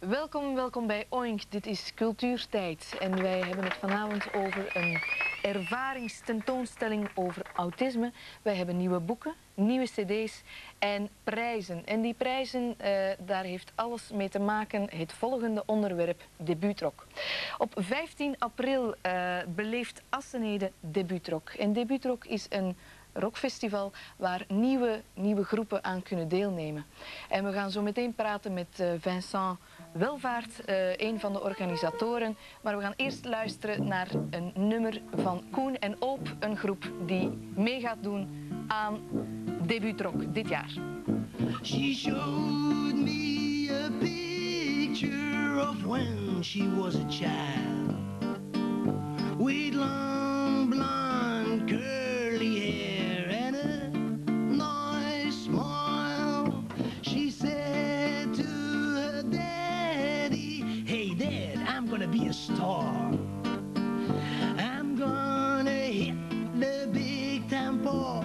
Welkom bij Oink. Dit is Cultuurtijd en wij hebben het vanavond over een ervaringstentoonstelling over autisme. Wij hebben nieuwe boeken, nieuwe cd's en prijzen. En die prijzen, daar heeft alles mee te maken, het volgende onderwerp, Debuutrock. Op 15 april beleeft Assenede Debuutrock. En Debuutrock is een rockfestival waar nieuwe groepen aan kunnen deelnemen. En we gaan zo meteen praten met Vincent Welvaart, een van de organisatoren. Maar we gaan eerst luisteren naar een nummer van Koen en Oop, een groep die mee gaat doen aan Debuutrock dit jaar. She showed me a picture of when she was a child, with long blonde curly hair and a nice smile. She said to her daddy, "Hey Dad, I'm gonna be a star. I'm gonna hit the big time for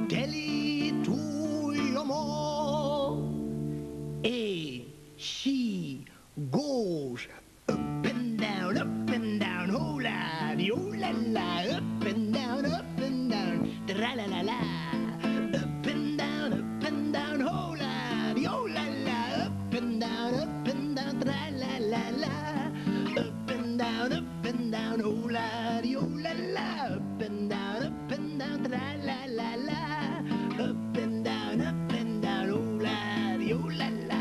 Hey, she goes up and down, oh la, oh la la, up and down, tra la la la, up and down, oh la, oh la la, up and down, tra la la la, up and down, oh la, oh la la, up and down, tra la la la, up and down, oh la, oh la la.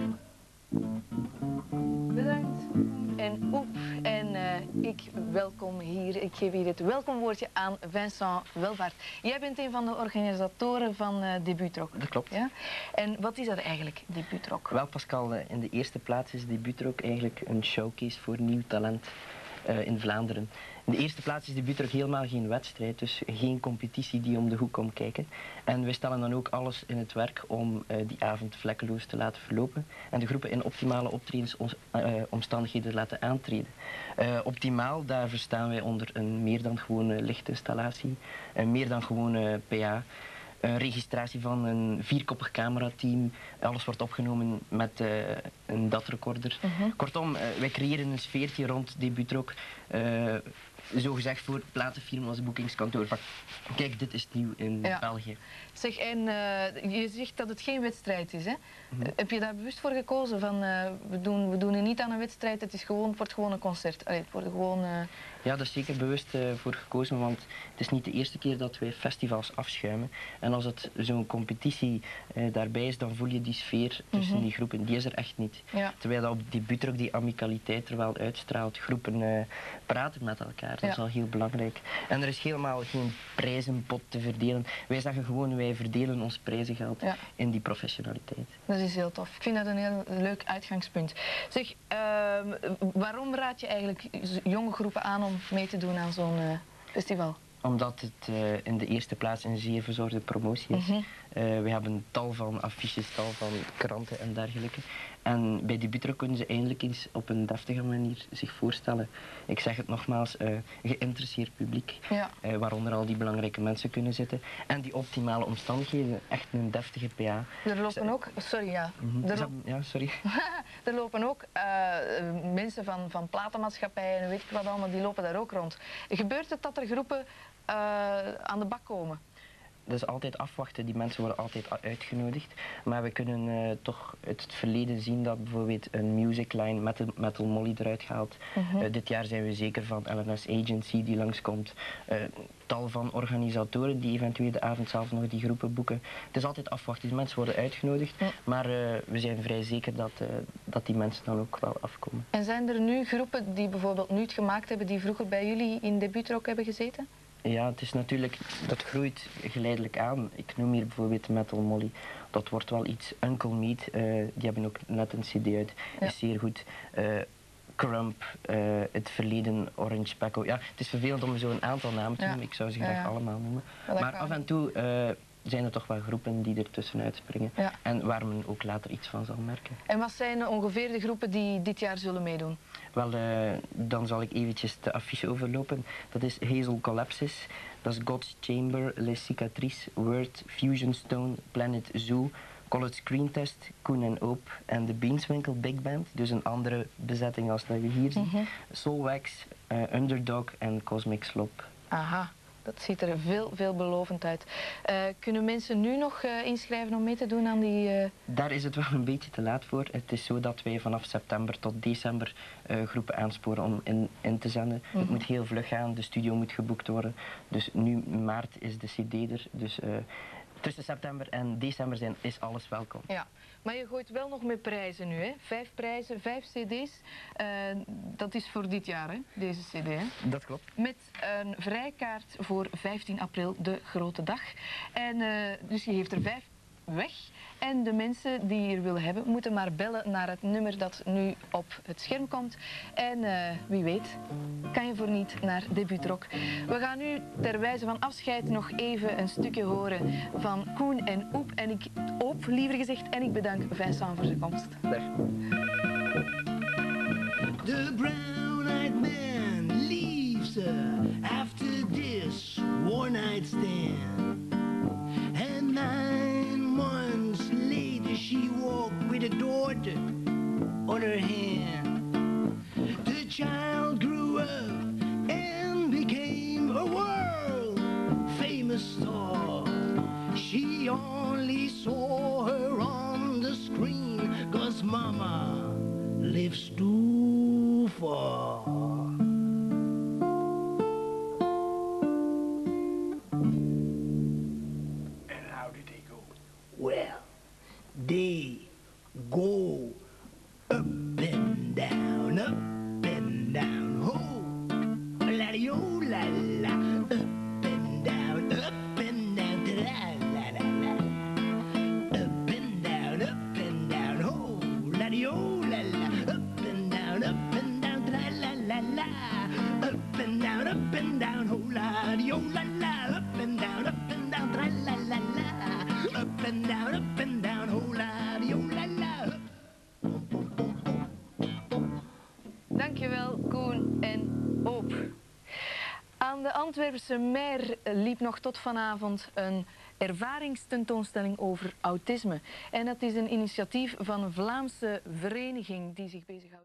Bedankt. En Oep en ik welkom hier. Ik geef hier het welkomwoordje aan Vincent Welvaart. Jij bent een van de organisatoren van Debuutrock. Dat klopt. Ja? En wat is dat eigenlijk, Debuutrock? Wel Pascal, in de eerste plaats is Debuutrock eigenlijk een showcase voor nieuw talent in Vlaanderen. In de eerste plaats is Debuutrock helemaal geen wedstrijd, dus geen competitie die om de hoek komt kijken. En wij stellen dan ook alles in het werk om die avond vlekkeloos te laten verlopen en de groepen in optimale optredensomstandigheden laten aantreden. Optimaal, daar verstaan wij onder een meer dan gewone lichtinstallatie, een meer dan gewone PA. Een registratie van een vierkoppig camerateam. Alles wordt opgenomen met een DAT-recorder. Kortom, wij creëren een sfeertje rond Debuutrock. Zogezegd voor platenfirma als boekingskantoor. Van, kijk, dit is nieuw in België. Zeg, en je zegt dat het geen wedstrijd is, hè? Heb je daar bewust voor gekozen? Van, we doen er niet aan een wedstrijd, het wordt gewoon een concert. Allee, het wordt gewoon... Ja, daar is zeker bewust voor gekozen, want het is niet de eerste keer dat wij festivals afschuimen. En als het zo'n competitie daarbij is, dan voel je die sfeer tussen die groepen. Die is er echt niet. Ja. Terwijl dat op Debuutrock die amicaliteit er wel uitstraalt. Groepen praten met elkaar, dat is al heel belangrijk. En er is helemaal geen prijzenpot te verdelen. Wij zeggen gewoon, wij verdelen ons prijzengeld in die professionaliteit. Dat is heel tof. Ik vind dat een heel leuk uitgangspunt. Zeg, waarom raad je eigenlijk jonge groepen aan om mee te doen aan zo'n festival? Omdat het in de eerste plaats een zeer verzorgde promotie is. We hebben tal van affiches, tal van kranten en dergelijke. En bij Debuutrock kunnen ze eindelijk eens op een deftige manier zich voorstellen. Ik zeg het nogmaals, geïnteresseerd publiek, waaronder al die belangrijke mensen kunnen zitten. En die optimale omstandigheden, echt een deftige PA. Er lopen ook, sorry er lopen ook mensen van platenmaatschappijen en weet ik wat allemaal, die lopen daar ook rond. Gebeurt het dat er groepen aan de bak komen? Dat is altijd afwachten, die mensen worden altijd uitgenodigd. Maar we kunnen toch uit het verleden zien dat bijvoorbeeld een Music Line Metal Molly eruit gaat. Dit jaar zijn we zeker van LNS Agency die langskomt. Tal van organisatoren die eventueel de avond zelf nog die groepen boeken. Het is altijd afwachten, die mensen worden uitgenodigd. Maar we zijn vrij zeker dat die mensen dan ook wel afkomen. En zijn er nu groepen die bijvoorbeeld nu het gemaakt hebben die vroeger bij jullie in Debuutrock hebben gezeten? Ja, het is natuurlijk, dat groeit geleidelijk aan. Ik noem hier bijvoorbeeld Metal Molly. Dat wordt wel iets. Uncle Meat, die hebben ook net een cd uit, is zeer goed. Crump, het verleden Orange Specko. Ja, het is vervelend om zo'n aantal namen te noemen. Ik zou ze graag allemaal noemen. Maar af en toe zijn er toch wel groepen die er tussenuit springen. En waar men ook later iets van zal merken. En wat zijn ongeveer de groepen die dit jaar zullen meedoen? Wel, dan zal ik eventjes de affiche overlopen. Dat is Hazel Collapsis, dat is God's Chamber, Les Cicatrices, Word, Fusion Stone, Planet Zoo, College Screen Test, Koen en Oop en de Beanswinkel Big Band. Dus een andere bezetting als dat je hier ziet. Soulwax, Underdog en Cosmic Slop. Aha, dat ziet er veelbelovend uit. Kunnen mensen nu nog inschrijven om mee te doen aan die... Daar is het wel een beetje te laat voor. Het is zo dat wij vanaf september tot december groepen aansporen om in te zenden. Het moet heel vlug gaan, de studio moet geboekt worden. Dus nu maart is de cd er. Dus tussen september en december is alles welkom. Ja, maar je gooit wel nog met prijzen nu, hè? 5 prijzen, 5 cd's. Dat is voor dit jaar, hè? Deze cd, hè? Dat klopt. Met een vrijkaart voor 15 april, de grote dag. En dus je geeft er 5 weg. En de mensen die hier willen hebben, moeten maar bellen naar het nummer dat nu op het scherm komt. En wie weet, kan je voor niet naar Debuutrock. We gaan nu ter wijze van afscheid nog even een stukje horen van Koen en Oep. Oop, liever gezegd. En ik bedank Vincent voor zijn komst. Dag. The brown-eyed man leaves her after this one-night stand. And 9 months later she walked with a daughter on her hand. The child grew up and became a world-famous star. She only saw her on the screen 'cause mama lives too far. And how did they go? Well, they go up and down, ho, la-di-o, la-la, up and down, tra-la-la-la. Up and down, ho, la-di-o, la-la, up and down, tra-la-la-la. Up and down, ho, la-di-o, la-la, up and down, tra-la-la-la. Up and down, ho, la-di-o, la-la. Dankjewel, Koen en Oop. Aan de Antwerpse Mer liep nog tot vanavond een ervaringstentoonstelling over autisme. En dat is een initiatief van een Vlaamse vereniging die zich bezighoudt.